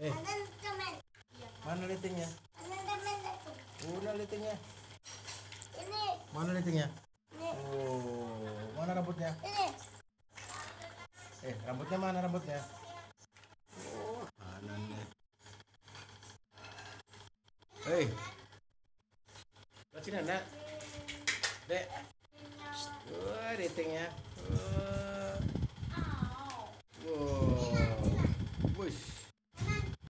Eh, mana litingnya? Udah litingnya. Ini. Mana litingnya? Ini. Oh, mana rambutnya? Ini. Rambutnya mana rambutnya? Oh, kanan deh. Hei, sini nak. Dek. Litingnya.